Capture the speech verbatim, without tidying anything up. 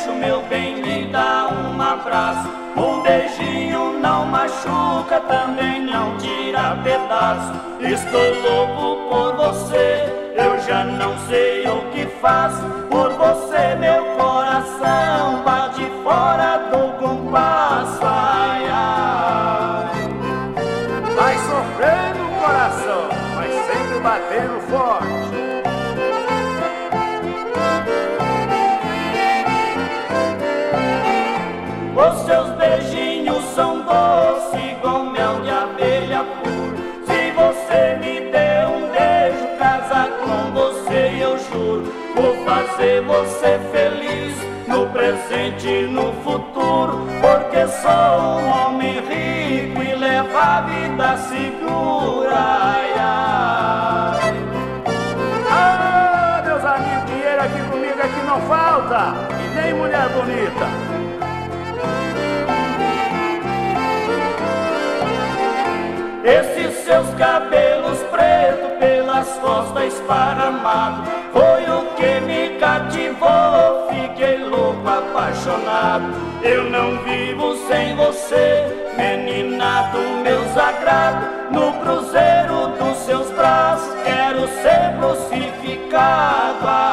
beijo, meu bem, me dá um abraço. Um beijinho não machuca, também não tira pedaço. Estou louco por você, eu já não sei o que faço. Por você meu coração bate fora do compasso. Ai, ai. Vai sofrendo o coração, mas sempre batendo forte. Os seus beijinhos são doces, igual mel de abelha puro. Se você me der um beijo, casar com você eu juro. Vou fazer você feliz no presente e no futuro, porque sou um homem rico e levo a vida segura. Ai, ai. Ah, meus amigos, dinheiro aqui comigo aqui não falta, e nem mulher bonita. Esses seus cabelos pretos pelas costas esparramados foi o que me cativou, fiquei louco, apaixonado. Eu não vivo sem você, menina do meu sagrado. No cruzeiro dos seus braços quero ser crucificado.